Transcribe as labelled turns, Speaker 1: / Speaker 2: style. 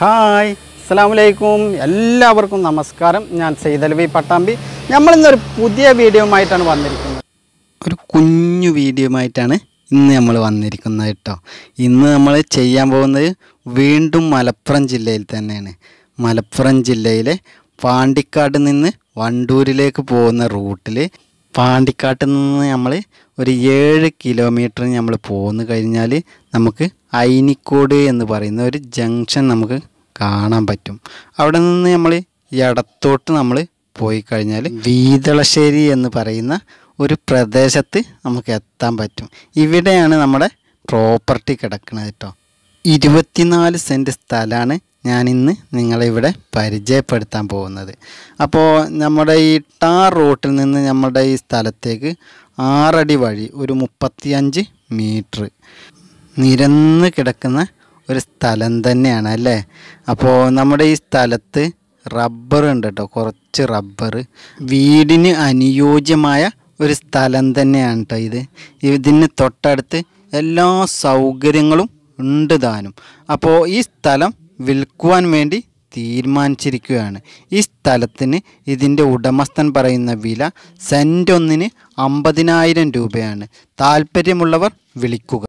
Speaker 1: Hi അസ്സലാമലൈക്കും എല്ലാവർക്കും നമസ്കാരം. ഞാൻ സൈദലവി പട്ടാമ്പി. നമ്മളിന്നൊരു പുതിയ വീഡിയോയുമായിട്ടാണ് വന്നിരിക്കുന്നത്. ഒരു കുഞ്ഞു വീഡിയോയുമായിട്ടാണ് ഇന്ന് നമ്മൾ വന്നിരിക്കുന്നത് കേട്ടോ. ഇന്ന് നമ്മൾ ചെയ്യാൻ പോകുന്നത് വീണ്ടും മലപ്പുറം ജില്ലയിൽ തന്നെയാണ്. മലപ്പുറം ജില്ലയിലെ പാണ്ടിക്കാട് നിന്ന് വണ്ടൂരിലേക്ക് പോകുന്ന റൂട്ടിൽ പാണ്ടിക്കാട്ടിൽ നിന്ന് നമ്മൾ ഒരു 7 കിലോമീറ്റർ നമ്മൾ പോന്നു കഴിഞ്ഞാൽ നമുക്ക് ഐനിക്കോട് എന്ന് പറയുന്ന ഒരു ജംഗ്ഷൻ നമുക്ക് കാണാൻ പറ്റും. അവിടെ നിന്ന് നമ്മൾ ഇടത്തോട്ട് നമ്മൾ പോയി കഴിഞ്ഞാൽ വീതളശ്ശേരി എന്ന് പറയുന്ന ഒരു പ്രദേശത്ത് നമുക്ക് എത്താൻ പറ്റും. ഇവിടെയാണ് നമ്മുടെ പ്രോപ്പർട്ടി കിടക്കുന്നത് കേട്ടോ. 24 സെൻറ്റ് സ്ഥലമാണ് ഞാനിന്ന് നിങ്ങളിവിടെ പരിചയപ്പെടുത്താൻ പോകുന്നത്. അപ്പോൾ നമ്മുടെ ഈ ടാർ റോട്ടിൽ നിന്ന് നമ്മുടെ ഈ സ്ഥലത്തേക്ക് 6 അടി വഴി ഒരു 35 മീറ്റർ നിരന്ന് കിടക്കുന്ന ഒരു സ്ഥലം തന്നെയാണ് അല്ലേ. അപ്പോൾ നമ്മുടെ ഈ സ്ഥലത്ത് റബ്ബർ ഉണ്ട് കേട്ടോ, കുറച്ച് റബ്ബർ. വീടിന് അനുയോജ്യമായ ഒരു സ്ഥലം തന്നെയാണ് കേട്ടോ ഇത്. ഇതിന് തൊട്ടടുത്ത് എല്ലാ സൗകര്യങ്ങളും ഉണ്ട് താനും. അപ്പോൾ ഈ സ്ഥലം വിൽക്കുവാൻ വേണ്ടി തീരുമാനിച്ചിരിക്കുകയാണ്. ഈ സ്ഥലത്തിന് ഇതിൻ്റെ ഉടമസ്ഥൻ പറയുന്ന വില സെൻറ്റ് ഒന്നിന് 50,000 രൂപയാണ്. താല്പര്യമുള്ളവർ വിളിക്കുക.